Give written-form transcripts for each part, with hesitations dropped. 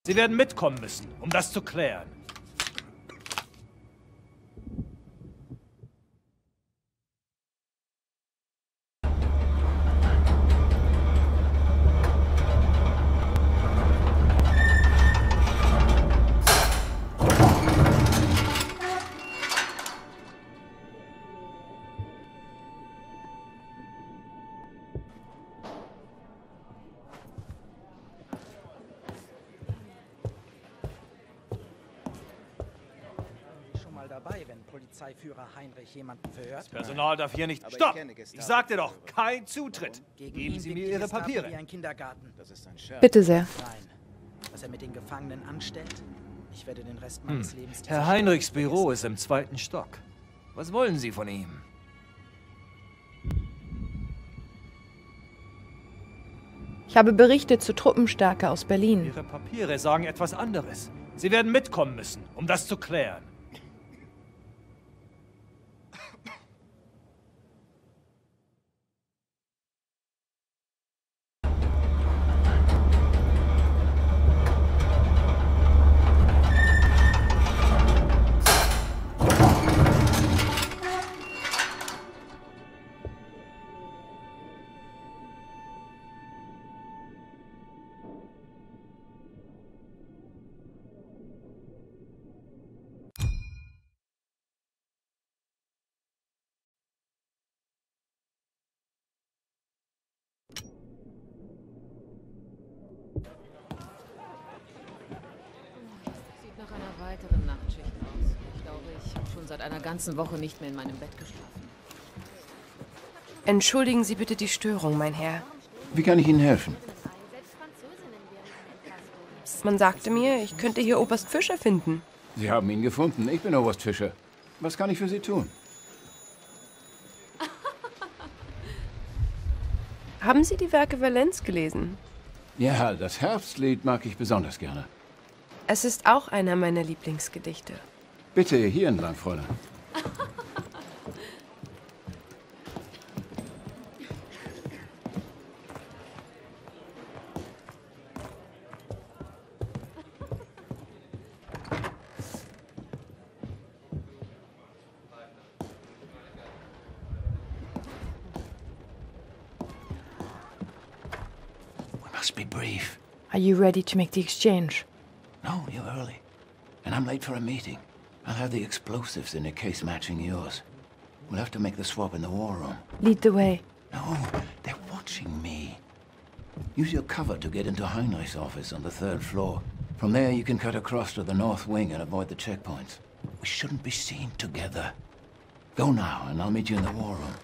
Sie werden mitkommen müssen, um das zu klären. Dabei, wenn Polizeiführer Heinrich jemanden verhört. Das Personal darf hier nicht... Stopp! Ich sagte doch, kein Zutritt. Geben Sie mir Ihre Papiere. Wie ein Kindergarten. Das ist ein Scherz. Bitte sehr. Nein. Was er mit den Gefangenen anstellt, ich werde den Rest meines Lebens... Herr Heinrichs Büro ist im 2. Stock. Was wollen Sie von ihm? Ich habe Berichte zur Truppenstärke aus Berlin. Ihre Papiere sagen etwas anderes. Sie werden mitkommen müssen, um das zu klären. Nach einer weiteren Nachtschicht aus. Ich glaube, ich habe schon seit einer ganzen Woche nicht mehr in meinem Bett geschlafen. Entschuldigen Sie bitte die Störung, mein Herr. Wie kann ich Ihnen helfen? Man sagte mir, ich könnte hier Oberst Fischer finden. Sie haben ihn gefunden. Ich bin Oberst Fischer. Was kann ich für Sie tun? Haben Sie die Werke Valenz gelesen? Ja, das Herbstlied mag ich besonders gerne. Es ist auch einer meiner Lieblingsgedichte. Bitte hier entlang, Fräulein. We must be brief. Are you ready to make the exchange? No, you're early. And I'm late for a meeting. I'll have the explosives in a case matching yours. We'll have to make the swap in the war room. Lead the way. No, they're watching me. Use your cover to get into Heinrich's office on the 3rd floor. From there, you can cut across to the north wing and avoid the checkpoints. We shouldn't be seen together. Go now, and I'll meet you in the war room.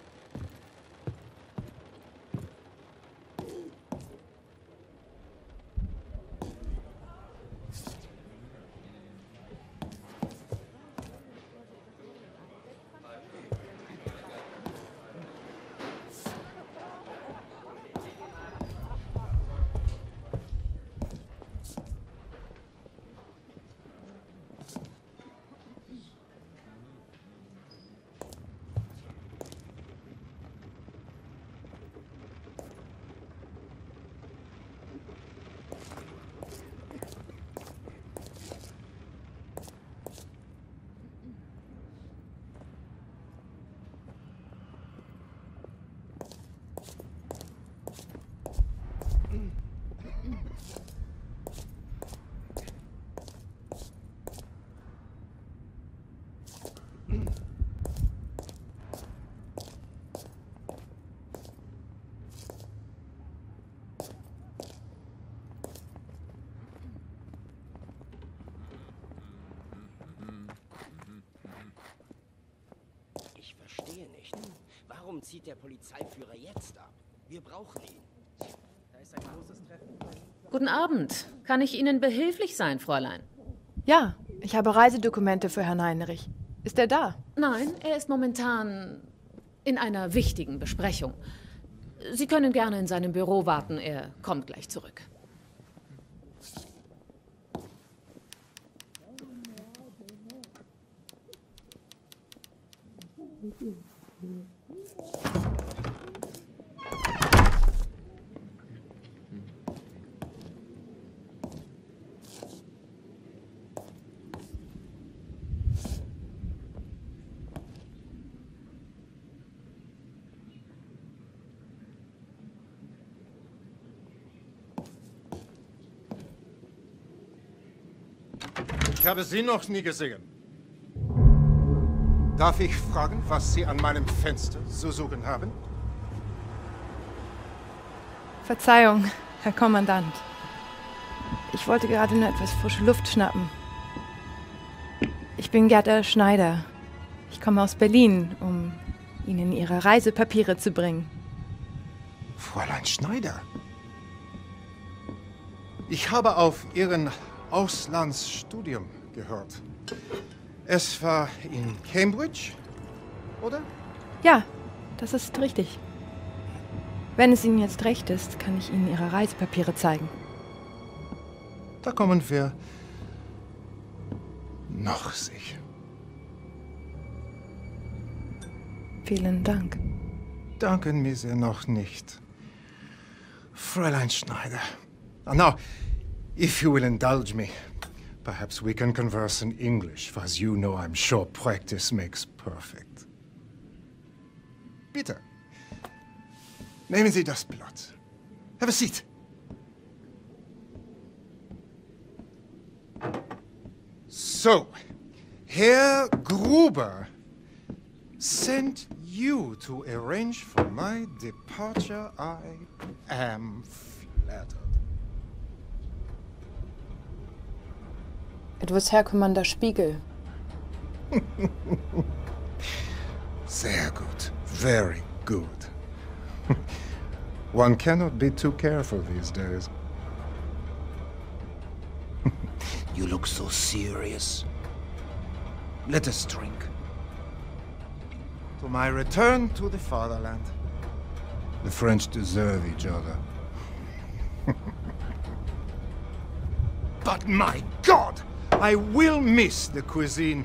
Ich verstehe nicht. Warum zieht der Polizeiführer jetzt ab? Wir brauchen ihn. Da ist ein großes Treffen. Guten Abend. Kann ich Ihnen behilflich sein, Fräulein? Ja, ich habe Reisedokumente für Herrn Heinrich. Ist er da? Nein, er ist momentan in einer wichtigen Besprechung. Sie können gerne in seinem Büro warten. Er kommt gleich zurück. Ich habe Sie noch nie gesehen. Darf ich fragen, was Sie an meinem Fenster zu suchen haben? Verzeihung, Herr Kommandant. Ich wollte gerade nur etwas frische Luft schnappen. Ich bin Gerda Schneider. Ich komme aus Berlin, um Ihnen Ihre Reisepapiere zu bringen. Fräulein Schneider. Ich habe auf Ihren Auslandsstudium gehört. Es war in Cambridge, oder? Ja, das ist richtig. Wenn es Ihnen jetzt recht ist, kann ich Ihnen Ihre Reisepapiere zeigen. Da kommen wir noch sicher. Vielen Dank. Danken mir sehr noch nicht. Fräulein Schneider. Now, if you will indulge me, perhaps we can converse in English, for as you know, I'm sure practice makes perfect. Bitte, nehmen Sie das Blatt. Have a seat. So, Herr Gruber sent you to arrange for my departure. I am flattered. It was Herr Commander Spiegel. Sehr gut. Very good. One cannot be too careful these days. You look so serious. Let us drink. To my return to the fatherland. The French deserve each other. But my God! I will miss the cuisine.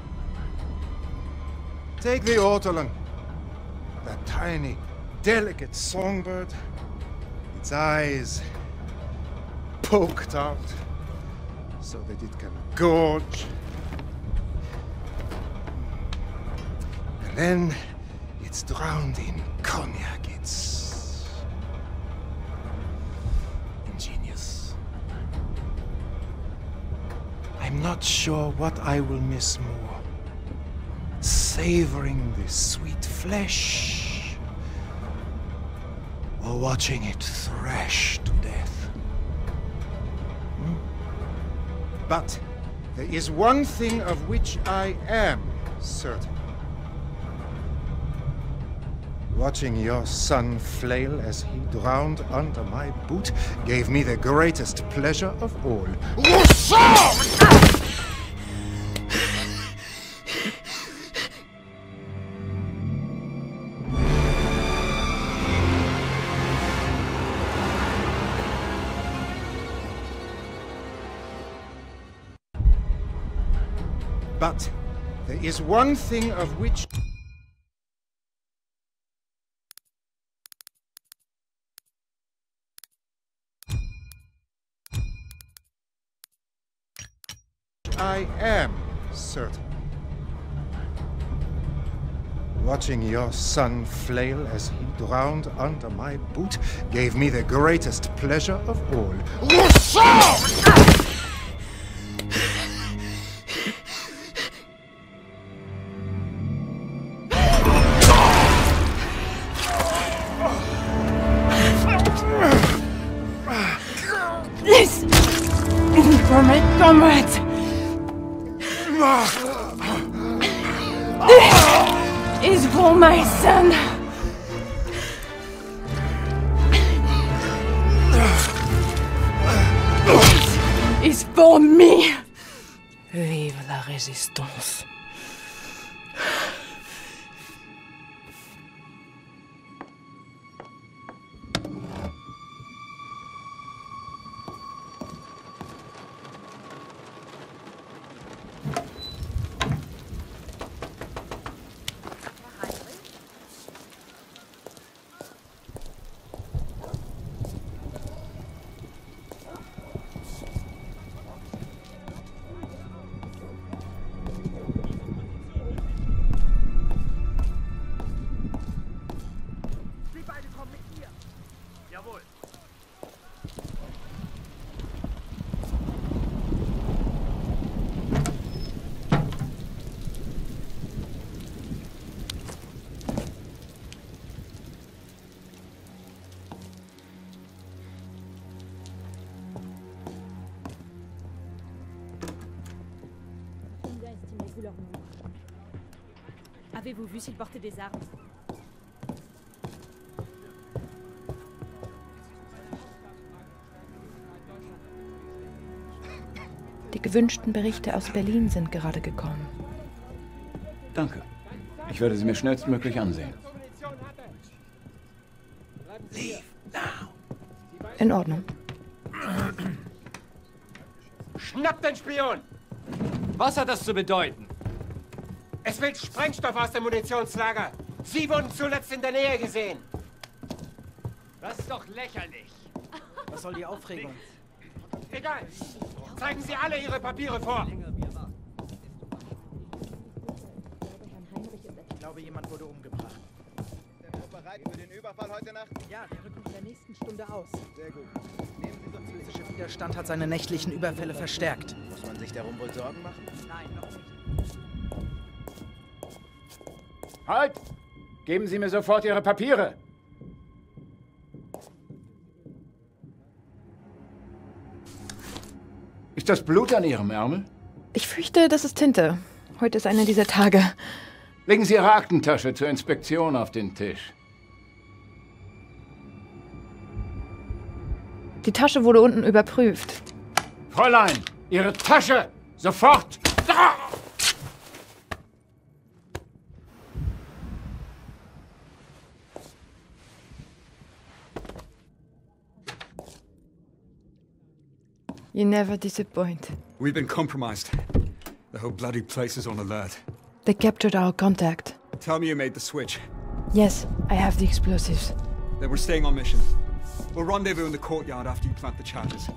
Take the ortolan. That tiny, delicate songbird. Its eyes poked out so that it can gorge. And then it's drowned in cognac. It's ingenious. I'm not sure what I will miss more. Savoring the sweet flesh, or watching it thrash to death. But there is one thing of which I am certain. Watching your son flail as he drowned under my boot gave me the greatest pleasure of all. But there is one thing of which I am certain. Watching your son flail as he drowned under my boot gave me the greatest pleasure of all. This isn't for my comrades. This is for my son. This is for me. Vive la résistance. Avez-vous vu s'il portait des armes? Die gewünschten Berichte aus Berlin sind gerade gekommen. Danke. Ich werde sie mir schnellstmöglich ansehen. Leave now. In Ordnung. Schnappt den Spion! Was hat das zu bedeuten? Es will Sprengstoff aus dem Munitionslager. Sie wurden zuletzt in der Nähe gesehen. Das ist doch lächerlich. Was soll die Aufregung? Egal. Zeigen Sie alle Ihre Papiere vor. Ich glaube, jemand wurde umgebracht. Ist der Trupp bereit für den Überfall heute Nacht? Ja, wir rücken in der nächsten Stunde aus. Sehr gut. Nehmen Sie so zu. Der russische Widerstand hat seine nächtlichen Überfälle verstärkt. Muss man sich darum wohl Sorgen machen? Nein, noch nicht. Halt! Geben Sie mir sofort Ihre Papiere! Ist das Blut an Ihrem Ärmel? Ich fürchte, das ist Tinte. Heute ist einer dieser Tage. Legen Sie Ihre Aktentasche zur Inspektion auf den Tisch. Die Tasche wurde unten überprüft. Fräulein, Ihre Tasche! Sofort! Da! You never disappoint. We've been compromised. The whole bloody place is on alert. They captured our contact. Tell me you made the switch. Yes, I have the explosives. Then we're staying on mission. We'll rendezvous in the courtyard after you plant the charges.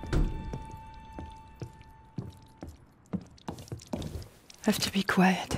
Have to be quiet.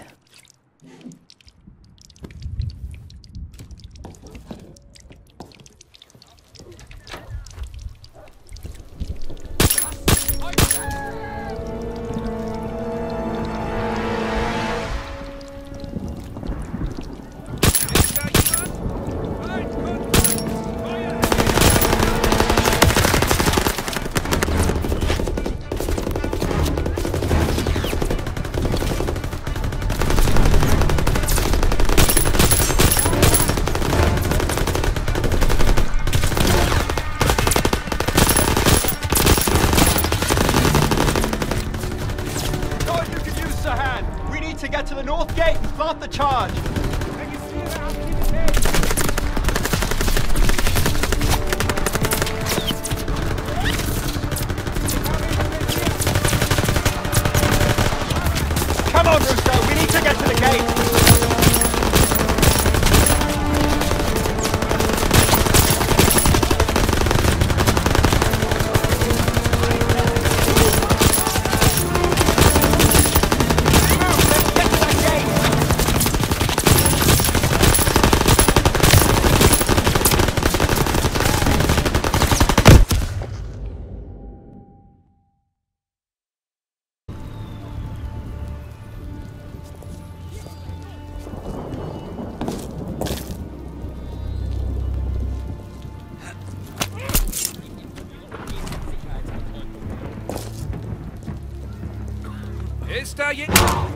Get to the north gate and plant the charge. Come on, Russo, we need to get to the gate. Ist da jemand?